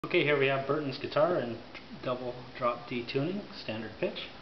Okay, here we have Burton's guitar in double drop D tuning, standard pitch.